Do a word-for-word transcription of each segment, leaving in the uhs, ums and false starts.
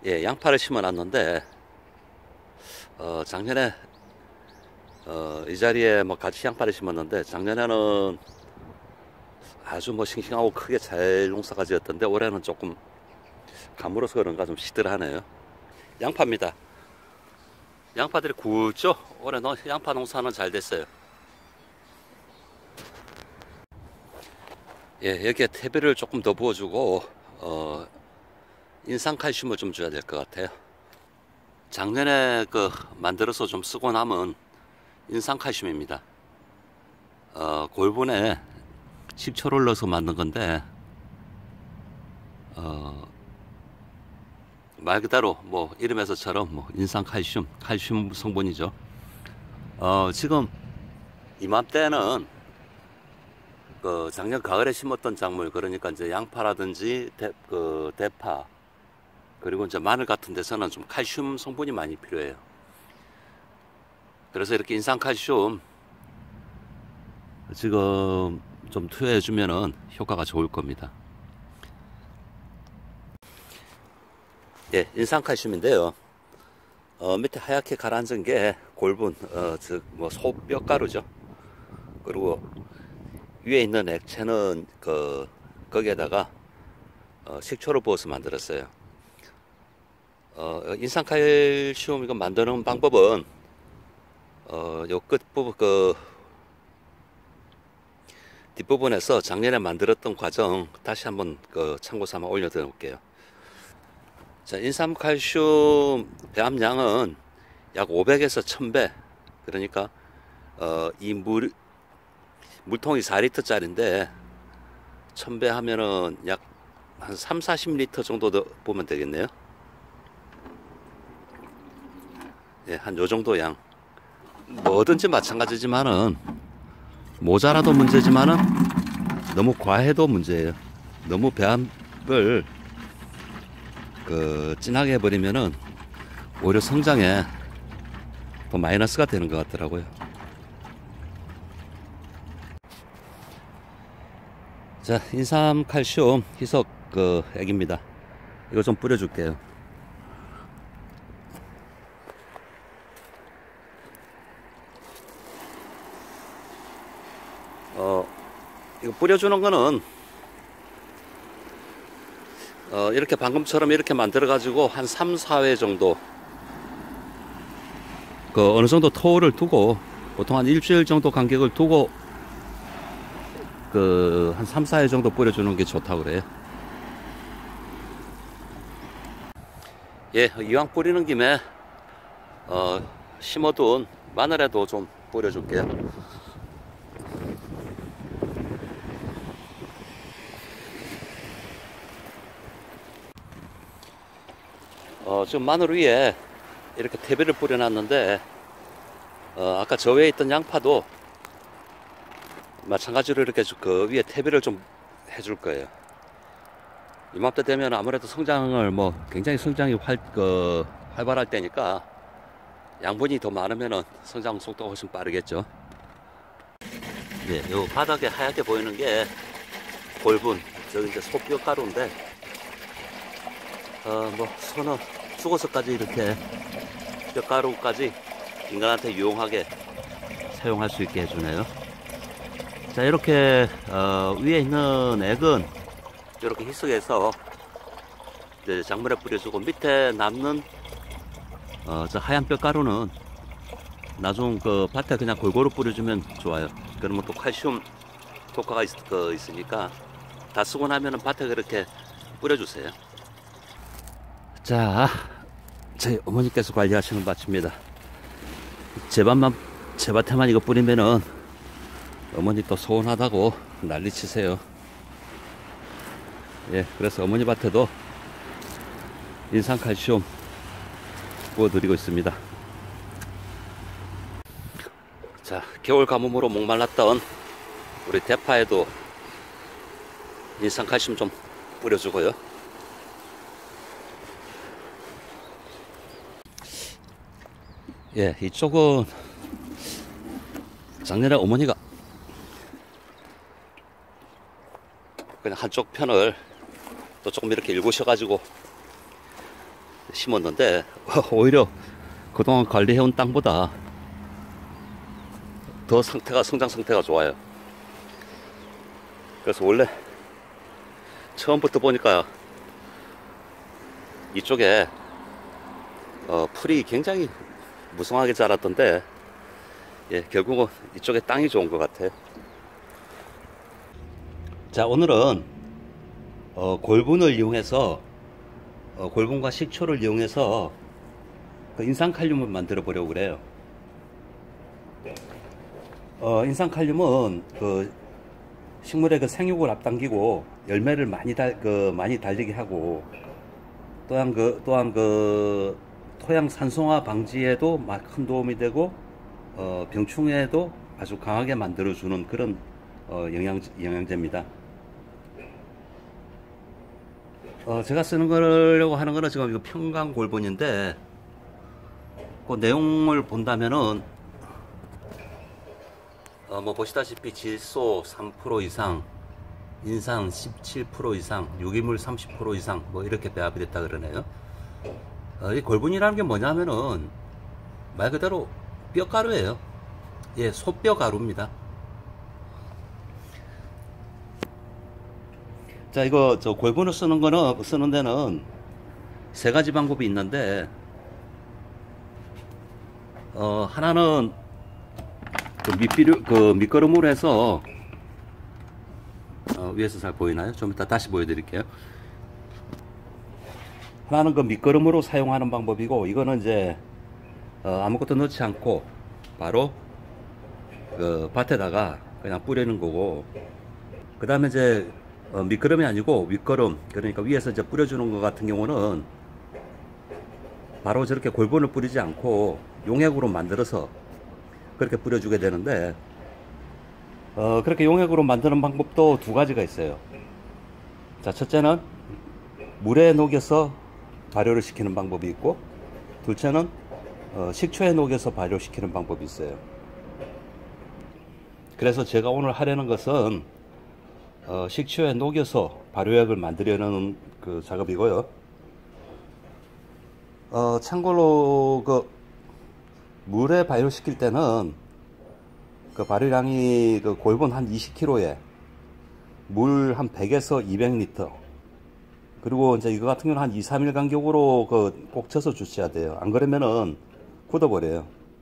예, 양파를 심어 놨는데, 어, 작년에, 어, 이 자리에 뭐 같이 양파를 심었는데, 작년에는 아주 뭐 싱싱하고 크게 잘 농사가 지었던데, 올해는 조금 가물어서 그런가 좀 시들하네요. 양파입니다. 양파들이 굵죠? 올해 농- 양파 농사는 잘 됐어요. 예, 여기에 퇴비를 조금 더 부어주고, 어, 인산칼슘을 좀 줘야 될 것 같아요. 작년에 그 만들어서 좀 쓰고 남은 인산칼슘입니다. 어, 골분에 식초를 넣어서 만든 건데, 어, 말 그대로 뭐 이름에서처럼 뭐 인산칼슘, 칼슘 성분이죠. 어, 지금 이맘때는 그 작년 가을에 심었던 작물, 그러니까 이제 양파라든지 대, 그 대파, 그리고 이제 마늘 같은 데서는 좀 칼슘 성분이 많이 필요해요. 그래서 이렇게 인산칼슘 지금 좀 투여해 주면은 효과가 좋을 겁니다. 예, 인산칼슘인데요. 어, 밑에 하얗게 가라앉은 게 골분, 어, 즉, 뭐, 소뼈가루죠. 그리고 위에 있는 액체는 그, 거기에다가, 어, 식초를 부어서 만들었어요. 어, 인산칼슘 이거 만드는 방법은, 어, 요 끝부분, 그, 뒷부분에서 작년에 만들었던 과정 다시 한번 그 참고 삼아 올려드려 볼게요. 자, 인산칼슘 배합량은 약 오백에서 천 배. 그러니까, 어, 이 물, 물통이 사 리터짜리인데, 천 배 하면은 약 한 삼, 사십 리터 정도 더 보면 되겠네요. 예, 한 요 정도 양. 뭐든지 마찬가지지만은, 모자라도 문제지만은, 너무 과해도 문제예요. 너무 배합을, 그, 진하게 해버리면은, 오히려 성장에 더 마이너스가 되는 것 같더라고요. 자, 인삼칼슘 희석 그 액입니다. 이거 좀 뿌려줄게요. 어, 이거 뿌려주는 거는 어, 이렇게 방금처럼 이렇게 만들어 가지고 한 삼, 사 회 정도 그 어느 정도 토를 두고 보통 한 일주일 정도 간격을 두고 그 한 삼, 사 회 정도 뿌려주는 게 좋다고 그래요. 예, 이왕 뿌리는 김에 어, 심어둔 마늘에도 좀 뿌려줄게요. 어, 지금 마늘 위에 이렇게 퇴비를 뿌려놨는데 어, 아까 저 위에 있던 양파도 마찬가지로 이렇게 그 위에 퇴비를 좀 해줄 거예요. 이맘때 되면 아무래도 성장을 뭐 굉장히 성장이 활, 그, 활발할 때니까 양분이 더 많으면 성장 속도가 훨씬 빠르겠죠. 네, 요 바닥에 하얗게 보이는 게 골분, 저기 이제 소뼈 가루인데, 어, 뭐, 손은 죽어서까지 이렇게 뼈 가루까지 인간한테 유용하게 사용할 수 있게 해주네요. 자, 이렇게, 어, 위에 있는 액은 이렇게 희석해서 이제 작물에 뿌려주고 밑에 남는 어, 저 하얀 뼈 가루는 나중 그 밭에 그냥 골고루 뿌려주면 좋아요. 그러면 또 칼슘 효과가 있, 그 있으니까 다 쓰고 나면은 밭에 그렇게 뿌려주세요. 자, 저희 어머니께서 관리하시는 밭입니다. 제 밭만, 제 밭에만 이거 뿌리면은 어머니 또 서운하다고 난리 치세요. 예, 그래서 어머니 밭에도 인산칼슘 부어드리고 있습니다. 자, 겨울 가뭄으로 목말랐던 우리 대파에도 인산칼슘 좀 뿌려주고요. 예, 이쪽은 작년에 어머니가 그냥 한쪽 편을 또 조금 이렇게 일구셔가지고 심었는데 오히려 그동안 관리해온 땅보다 더 상태가 성장 상태가 좋아요. 그래서 원래 처음부터 보니까 이쪽에 어, 풀이 굉장히 무성하게 자랐던데, 예, 결국은 이쪽에 땅이 좋은 것 같아요. 자, 오늘은 어, 골분을 이용해서 어, 골분과 식초를 이용해서 그 인산칼륨을 만들어 보려고 그래요. 어, 인산칼륨은 그 식물의 그 생육을 앞당기고 열매를 많이 달, 그 많이 달리게 하고, 또한 그 또한 그 토양 산성화 방지에도 큰 도움이 되고, 어, 병충해에도 아주 강하게 만들어주는 그런 어, 영양 영양제입니다. 어, 제가 쓰는 거려고 하는 거는 지금 이거 평강 골분인데, 그 내용을 본다면은 어, 뭐 보시다시피 질소 삼 퍼센트 이상, 인산 십칠 퍼센트 이상, 유기물 삼십 퍼센트 이상, 뭐 이렇게 배합이 됐다 그러네요. 어, 이 골분이라는 게 뭐냐면은 말 그대로 뼈가루예요. 예, 소뼈 가루입니다. 자, 이거 저 골분을 쓰는 거는 쓰는 데는 세 가지 방법이 있는데, 어, 하나는 그 밑비료, 그 밑거름으로 해서, 어, 위에서 잘 보이나요? 좀 이따 다시 보여드릴게요. 하나는 그 밑거름으로 사용하는 방법이고, 이거는 이제 어, 아무것도 넣지 않고 바로 그 밭에다가 그냥 뿌리는 거고, 그 다음에 이제 어, 밑거름이 아니고 윗거름, 그러니까 위에서 이제 뿌려주는 것 같은 경우는 바로 저렇게 골분을 뿌리지 않고 용액으로 만들어서 그렇게 뿌려주게 되는데, 어, 그렇게 용액으로 만드는 방법도 두 가지가 있어요. 자, 첫째는 물에 녹여서 발효를 시키는 방법이 있고, 둘째는 어, 식초에 녹여서 발효시키는 방법이 있어요. 그래서 제가 오늘 하려는 것은 어, 식초에 녹여서 발효액을 만들려는 그 작업이고요. 어, 참고로 그 물에 발효시킬 때는 그 발효량이 그 골분 한 이십 킬로그램에 물 한 백에서 이백 리터, 그리고 이제 이거 같은 경우는 한 이, 삼 일 간격으로 그 꼭 젖어 주셔야 돼요. 안 그러면은 굳어버려요.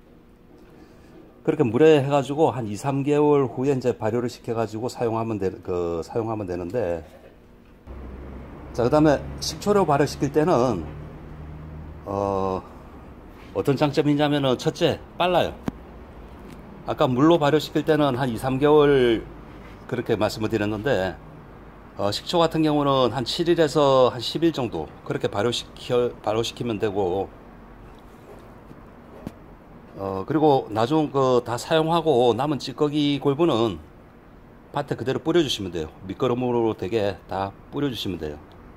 그렇게 물에 해가지고 한 이, 삼 개월 후에 이제 발효를 시켜가지고 사용하면 되, 그, 사용하면 되는데, 자, 그 다음에 식초로 발효시킬 때는, 어, 어떤 장점이 있냐면은, 첫째, 빨라요. 아까 물로 발효시킬 때는 한 이, 삼 개월 그렇게 말씀을 드렸는데, 어, 식초 같은 경우는 한 칠 일에서 한 십 일 정도 그렇게 발효시켜, 발효시키면 되고, 어, 그리고 나중 그 다 사용하고 남은 찌꺼기 골분은 밭에 그대로 뿌려주시면 돼요. 밑거름으로 되게 다 뿌려주시면 돼요.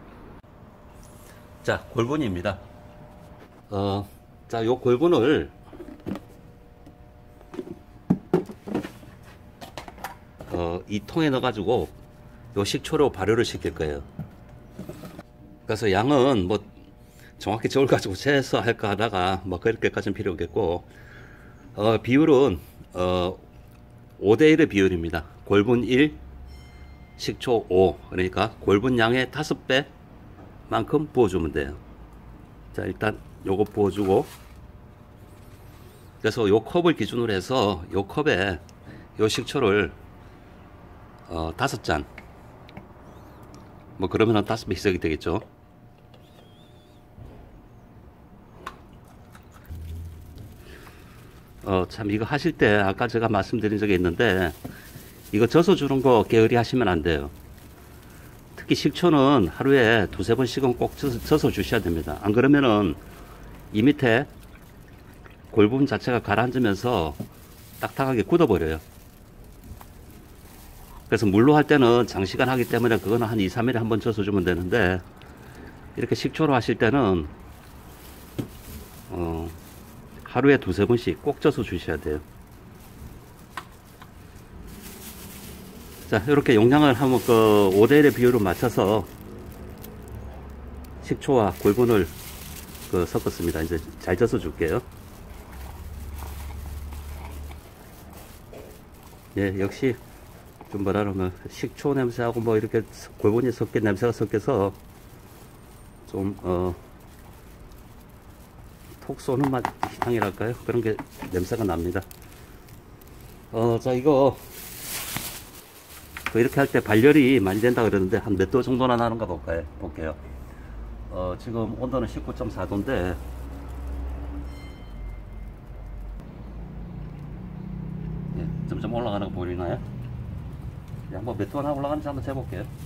자, 골분입니다. 어, 자, 요 골분을 어, 이 통에 넣어가지고 요 식초로 발효를 시킬 거예요. 그래서 양은 뭐 정확히 저걸 가지고 재서 할까 하다가 뭐 그렇게까지는 필요 없겠고, 어, 비율은 어, 오 대 일의 비율입니다. 골분 일, 식초 오, 그러니까 골분 양의 다섯 배 만큼 부어주면 돼요. 자, 일단 요거 부어주고, 그래서 요 컵을 기준으로 해서 요 컵에 요 식초를 어, 다섯 잔, 뭐 그러면 한 다섯 배 희석이 되겠죠. 어, 참, 이거 하실 때, 아까 제가 말씀드린 적이 있는데, 이거 젖어 주는 거 게으리 하시면 안 돼요. 특히 식초는 하루에 두세 번씩은 꼭 젖어, 젖어 주셔야 됩니다. 안 그러면은 이 밑에 골분 자체가 가라앉으면서 딱딱하게 굳어버려요. 그래서 물로 할 때는 장시간 하기 때문에 그거는 한 이, 삼 일에 한번 젖어 주면 되는데, 이렇게 식초로 하실 때는, 어, 하루에 두세 번씩 꼭 쪄서 주셔야 돼요. 자, 이렇게 용량을 한번 그 오 대 일의 비율을 맞춰서 식초와 골분을 그 섞었습니다. 이제 잘 젖어 줄게요. 예, 역시 좀 뭐라 그러면 식초 냄새하고 뭐 이렇게 골고루 섞여 냄새가 섞여서 좀 어 톡 쏘는 맛 향이랄까요? 그런 게 냄새가 납니다. 어, 자 이거 그 이렇게 할 때 발열이 많이 된다 그러는데 한 몇 도 정도나 나는가 볼까요? 볼게요. 어, 지금 온도는 십구 점 사 도인데 예, 점점 올라가는 거 보이나요? 예, 한번 몇 도나 올라가는지 한번 재볼게요.